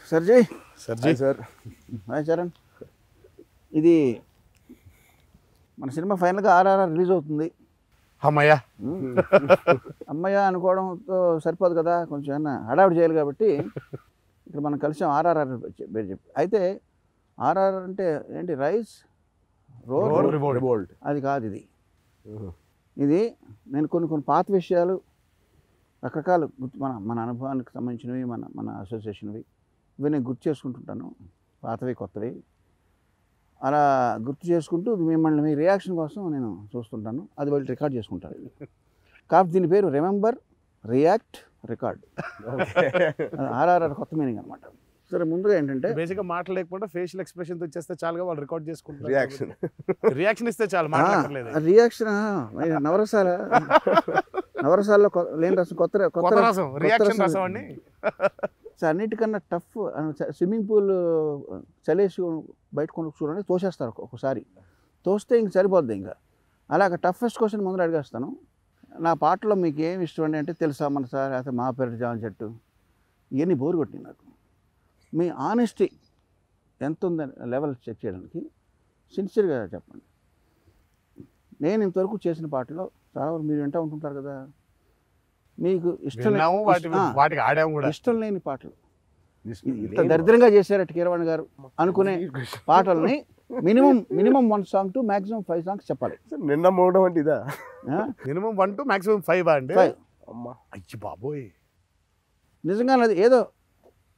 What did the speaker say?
సర్జీ sir hi Charan. ఇది మన cinema ఫైనల్గా ఆర్ఆర్ఆర్ రిలీజ్ అవుతుంది. అమ్మయ్యా అమ్మయ్య అనుకోవడంతో సరిపోదు కదా, కొంచెం ఏమన్నా హడావిడి చేయాలి కాబట్టి ఇక్కడ మనం కలిసాం ఆర్ఆర్ఆర్ పేరు చెప్పి. అయితే ఆర్ఆర్ఆర్ అంటే ఏంటి, రైస్ రోర్ రివోల్ట్. అది కాదు. ఇది నేను కొన్ని పాత విషయాలు రకరకాల మన అనుభవానికి సంబంధించినవి, మన అసోసియేషన్వి, ఇవి నేను గుర్తు చేసుకుంటుంటాను, పాతవి కొత్తవి. అలా గుర్తు చేసుకుంటూ మిమ్మల్ని మీ రియాక్షన్ కోసం నేను చూస్తుంటాను. అది వాళ్ళు రికార్డ్ చేసుకుంటారు. కాబట్టి దీని పేరు రిమెంబర్ రియాక్ట్ రికార్డ్. ఆర్ఆర్ఆర్ కొత్త మీనింగ్ అనమాట. సరే, ముందుగా ఏంటంటే బేసిక్గా మాటలు లేకుండా ఫేషియల్ ఎక్స్ప్రెషన్ వచ్చేస్తే చాలుగా వాళ్ళు రికార్డ్ చేసుకుంటారు. రియాక్షన్ ఇస్తే చాలు, మాట్లాడలేదు. రియాక్షన్ నవరసాల్లో లేని రసం, కొత్త రసం, రియాక్షన్ రసం అండి. అన్నిటికన్నా టఫ్ స్విమ్మింగ్ పూల్ చలేసి బయట చూడండి, తోసేస్తారు ఒకసారి, తోస్తే ఇంక సరిపోద్ది. ఇంకా అలాగ టఫెస్ట్ క్వశ్చన్ ముందర అడిగేస్తాను. నా పాటలో మీకు ఏమి ఇష్టం అంటే తెలుసా మన సార్, అయితే మా పేరు జామ చెట్టు, ఇవన్నీ బోరు కొట్టినాయి నాకు. మీ ఆనెస్టీ ఎంత ఉందని లెవెల్ చెక్ చేయడానికి సిన్సియర్గా చెప్పండి. నేను ఇంతవరకు చేసిన పాటలో చాలా వరకు మీరు వింటూ ఉంటుంటారు కదా, మీకు ఇష్టం లేని పాటలు, ఇంత దరిద్రంగా చేశారట కీరవాణి గారు అనుకునే పాటల్ని minimum 1 song to maximum 5 songs చెప్పాలి. నిన్న మోడడం అంటే ఇదా, మినిమం 1 to maximum 5 అండి. అమ్మా అయ్యి బాబోయ్, నిజంగా అది ఏదో